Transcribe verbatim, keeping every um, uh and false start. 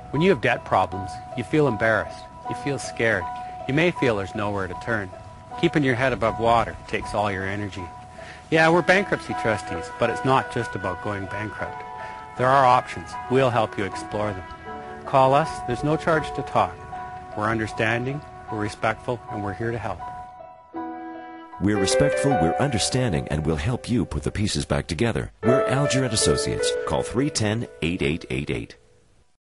When you have debt problems, you feel embarrassed, you feel scared, you may feel there's nowhere to turn. Keeping your head above water takes all your energy. Yeah, we're bankruptcy trustees, but it's not just about going bankrupt. There are options. We'll help you explore them. Call us. There's no charge to talk. We're understanding, we're respectful, and we're here to help. We're respectful, we're understanding, and we'll help you put the pieces back together. We're Alger Associates. Call three one zero, eight eight eight eight.